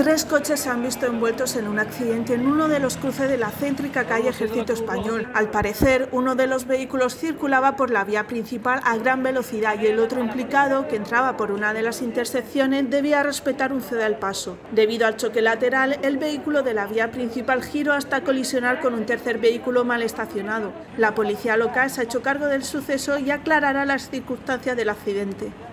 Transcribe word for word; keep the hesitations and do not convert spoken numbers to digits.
Tres coches se han visto envueltos en un accidente en uno de los cruces de la céntrica calle Ejército Español. Al parecer, uno de los vehículos circulaba por la vía principal a gran velocidad y el otro implicado, que entraba por una de las intersecciones, debía respetar un ceda al paso. Debido al choque lateral, el vehículo de la vía principal giró hasta colisionar con un tercer vehículo mal estacionado. La policía local se ha hecho cargo del suceso y aclarará las circunstancias del accidente.